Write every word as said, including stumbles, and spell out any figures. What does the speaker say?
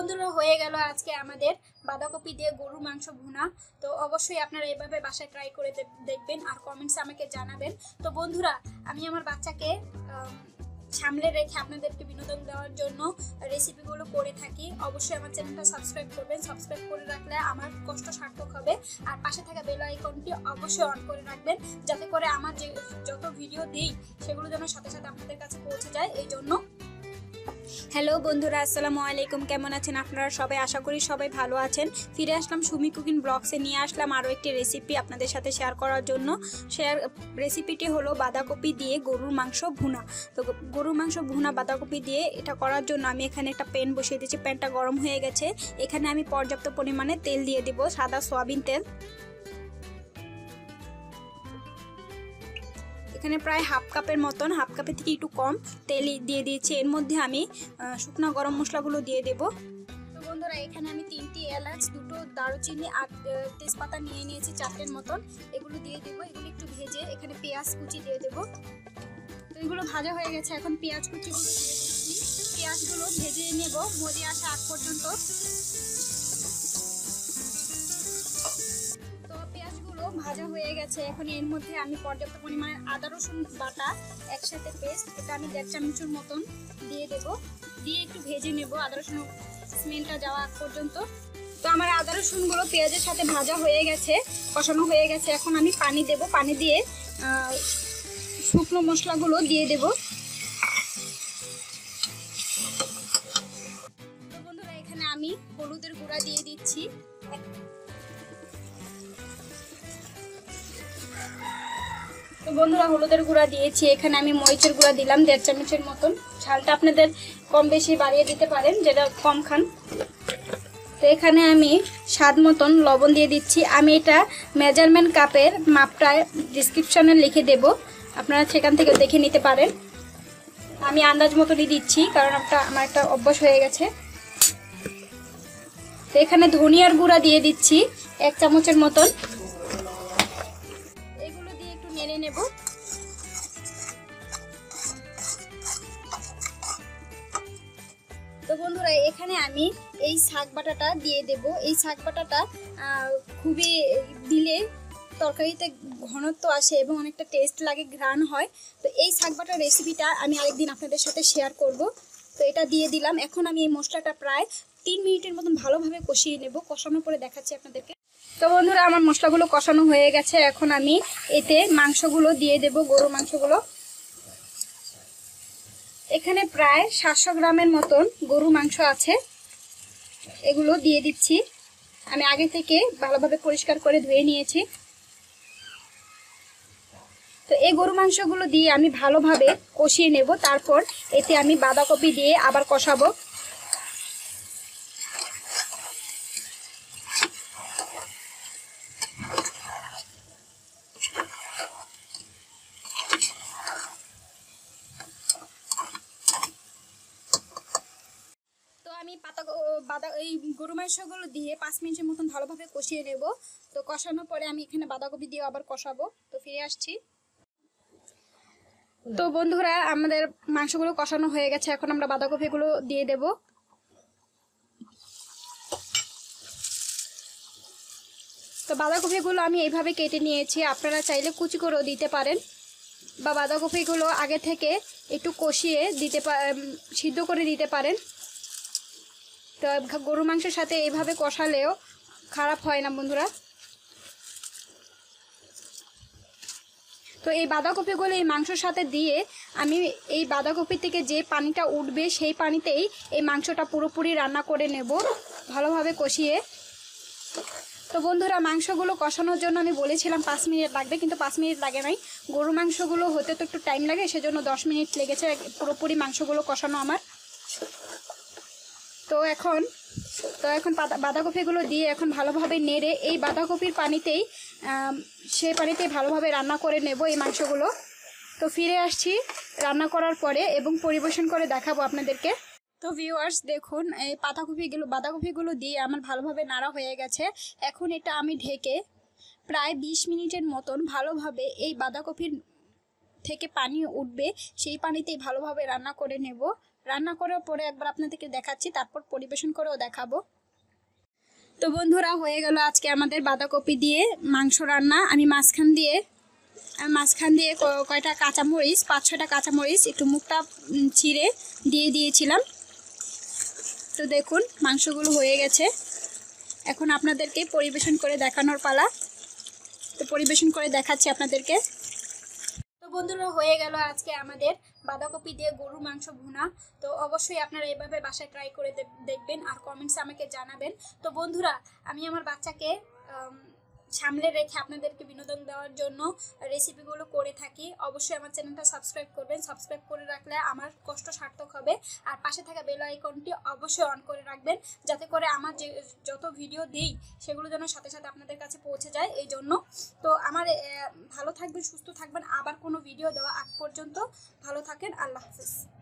বন্ধুরা হয়ে গেল আজকে আমাদের বাঁধাকপি দিয়ে গরুর মাংস ভুনা। তো অবশ্যই আপনারা এভাবে বাসায় ট্রাই করে দেখবেন আর কমেন্টসে আমাকে জানাবেন। তো বন্ধুরা, আমি আমার বাচ্চাকে সামলে রেখে আপনাদেরকে বিনোদন দেওয়ার জন্য রেসিপিগুলো করে থাকি। অবশ্যই আমার চ্যানেলটা সাবস্ক্রাইব করবেন। সাবস্ক্রাইব করে রাখলে আমার কষ্ট সার্থক হবে। আর পাশে থাকা বেল আইকনটি অবশ্যই অন করে রাখবেন, যাতে করে আমার যে যত ভিডিও দিই সেগুলো যেন সাথে সাথে আপনাদের কাছে পৌঁছে যায়। এই জন্য হ্যালো বন্ধুরা, আসসালামু আলাইকুম। কেমন আছেন আপনারা সবাই? আশা করি সবাই ভালো আছেন। ফিরে আসলাম সুমি কুকিং ব্লগসে, নিয়ে আসলাম আরও একটি রেসিপি আপনাদের সাথে শেয়ার করার জন্য। শেয়ার রেসিপিটি হলো বাঁধাকপি দিয়ে গরুর মাংস ভুনা। তো গরুর মাংস ভুনা বাঁধাকপি দিয়ে এটা করার জন্য আমি এখানে একটা প্যান বসিয়ে দিয়েছি। প্যানটা গরম হয়ে গেছে। এখানে আমি পর্যাপ্ত পরিমাণে তেল দিয়ে দেব, সাদা সয়াবিন তেল। এখানে প্রায় হাফ কাপের মতন, হাফ কাপের থেকে একটু কম তেল দিয়ে দিয়েছি। এর মধ্যে আমি শুকনো গরম মশলাগুলো দিয়ে দেব। তো বন্ধুরা, এখানে আমি তিনটি এলাচ, দুটো দারুচিনি আর তেজপাতা নিয়ে নিয়েছি চারটের মতন। এগুলো দিয়ে দেবো। এগুলো একটু ভেজে এখানে পেঁয়াজ কুচি দিয়ে দেবো। তো এগুলো ভাজা হয়ে গেছে। এখন পেঁয়াজ কুচিগুলো দিয়ে দিচ্ছি। পেঁয়াজগুলো ভেজে নেব মজে আসা আগ পর্যন্ত। ভাজা হয়ে গেছে। এখন এর মধ্যে আমি পর্যাপ্ত পরিমাণে আদা রসুন বাটা একসাথে পেস্ট, এটা আমি দেড় চামচের মতন দিয়ে দেব। দিয়ে একটু ভেজে নেব আদা রসুন স্মেলটা যাওয়া আগ পর্যন্ত। তো আমার আদা রসুনগুলো পেঁয়াজের সাথে ভাজা হয়ে গেছে, কষানো হয়ে গেছে। এখন আমি পানি দেব। পানি দিয়ে শুকনো মশলাগুলো দিয়ে দেব। তো বন্ধুরা, এখানে আমি হলুদের গুঁড়া দিয়ে দিচ্ছি। তো বন্ধুরা, হলুদের গুঁড়া দিয়েছি। এখানে আমি মরিচের গুঁড়া দিলাম দেড় চামচের মতন। ঝালটা আপনাদের কম বেশি বাড়িয়ে দিতে পারেন, যেটা কম খান। তো এখানে আমি স্বাদ মতন লবণ দিয়ে দিচ্ছি। আমি এটা মেজারমেন্ট কাপের মাপটা ডিসক্রিপশনে লিখে দেব, আপনারা সেখান থেকে দেখে নিতে পারেন। আমি আন্দাজ মতনই দিচ্ছি, কারণ একটা আমার একটা অভ্যাস হয়ে গেছে। তো এখানে ধনিয়ার গুঁড়া দিয়ে দিচ্ছি এক চামচের মতন। নেড়ে নেব। তো বন্ধুরা, এখানে আমি এই শাক বাটাটা দিয়ে দেব। এই শাক বাটাটা খুবই দিলে তরকারিতে ঘনত্ব আসে এবং অনেকটা টেস্ট লাগে, ঘ্রাণ হয়। তো এই শাক বাটার রেসিপিটা আমি আরেকদিন আপনাদের সাথে শেয়ার করব। তো এটা দিয়ে দিলাম। এখন আমি এই মশলাটা প্রায় তিন মিনিটের মতন ভালোভাবে কষিয়ে নেব। কষানোর পরে দেখাচ্ছি আপনাদেরকে। তো বন্ধুরা, আমার মশলাগুলো কষানো হয়ে গেছে। এখন আমি এতে মাংসগুলো দিয়ে দেব, গরুর মাংসগুলো। এখানে প্রায় সাতশো গ্রামের মতন গরু মাংস আছে, এগুলো দিয়ে দিচ্ছি। আমি আগে থেকে ভালোভাবে পরিষ্কার করে ধুয়ে নিয়েছি। তো এই গরু মাংসগুলো দিয়ে আমি ভালোভাবে কষিয়ে নেব। তারপর এতে আমি বাঁধাকপি দিয়ে আবার কষাবো। আমি পাতা বাদা এই গরু মাংসগুলো দিয়ে পাঁচ মিনিটের মতন ভালোভাবে কষিয়ে নেব। তো কষানোর পরে আমি এখানে বাঁধাকপি দিয়ে আবার কষাবো। তো ফিরে আসছি। তো বন্ধুরা, আমাদের মাংসগুলো কষানো হয়ে গেছে। এখন আমরা বাঁধাকপিগুলো দিয়ে দেব। তো বাঁধাকপিগুলো আমি এইভাবে কেটে নিয়েছি। আপনারা চাইলে কুচি করেও দিতে পারেন, বা বাঁধাকপিগুলো আগে থেকে একটু কষিয়ে দিতে সিদ্ধ করে দিতে পারেন। তো গরু মাংসের সাথে এইভাবে কষালেও খারাপ হয় না বন্ধুরা। তো এই বাঁধাকপিগুলো এই মাংসের সাথে দিয়ে আমি এই বাঁধাকপি থেকে যে পানিটা উঠবে সেই পানিতেই এই মাংসটা পুরোপুরি রান্না করে নেব ভালোভাবে কষিয়ে। তো বন্ধুরা, মাংসগুলো কষানোর জন্য আমি বলেছিলাম পাঁচ মিনিট লাগবে, কিন্তু পাঁচ মিনিট লাগে নাই। গরু মাংসগুলো হতে তো একটু টাইম লাগে, সেজন্য দশ মিনিট লেগেছে পুরোপুরি মাংসগুলো কষানো আমার। তো এখন তো এখন বাঁধাকপিগুলো দিয়ে এখন ভালোভাবে নেড়ে এই বাঁধাকপির পানিতেই সেই পানিতেই ভালোভাবে রান্না করে নেব এই মাংসগুলো। তো ফিরে আসছি রান্না করার পরে এবং পরিবেশন করে দেখাবো আপনাদেরকে। তো ভিউয়ার্স, দেখুন এই পাতাকপিগুলো বাঁধাকপিগুলো দিয়ে আমার ভালোভাবে নাড়া হয়ে গেছে। এখন এটা আমি ঢেকে প্রায় বিশ মিনিটের মতন ভালোভাবে এই বাঁধাকপির থেকে পানি উঠবে সেই পানিতেই ভালোভাবে রান্না করে নেব। রান্না করেও পরে একবার আপনাদেরকে দেখাচ্ছি, তারপর পরিবেশন করেও দেখাবো। তো বন্ধুরা, হয়ে গেল আজকে আমাদের বাঁধাকপি দিয়ে মাংস রান্না। আমি মাঝখান দিয়ে মাঝখান দিয়ে কয়টা কাঁচামরিচ, পাঁচ ছয়টা কাঁচামরিচ একটু মুখটা চিড়ে দিয়ে দিয়েছিলাম। তো দেখুন মাংসগুলো হয়ে গেছে, এখন আপনাদেরকে পরিবেশন করে দেখানোর পালা। তো পরিবেশন করে দেখাচ্ছি আপনাদেরকে। তো বন্ধুরা, হয়ে গেল আজকে আমাদের বাঁধাকপি দিয়ে গরুর মাংস ভুনা। তো অবশ্যই আপনারা এভাবে বাসায় ট্রাই করে দেখবেন আর কমেন্টসে আমাকে জানাবেন। তো বন্ধুরা, আমি আমার বাচ্চাকে সামলে রেখে আপনাদেরকে বিনোদন দেওয়ার জন্য রেসিপিগুলো করে থাকি। অবশ্যই আমার চ্যানেলটা সাবস্ক্রাইব করবেন, সাবস্ক্রাইব করে রাখলে আমার কষ্ট সার্থক হবে। আর পাশে থাকা বেল আইকনটি অবশ্যই অন করে রাখবেন, যাতে করে আমার যে যত ভিডিও দিই সেগুলো যেন সাথে সাথে আপনাদের কাছে পৌঁছে যায়, এই জন্য। তো আমার ভালো থাকবেন, সুস্থ থাকবেন। আবার কোনো ভিডিও দেওয়া আগ পর্যন্ত ভালো থাকেন। আল্লাহ হাফেজ।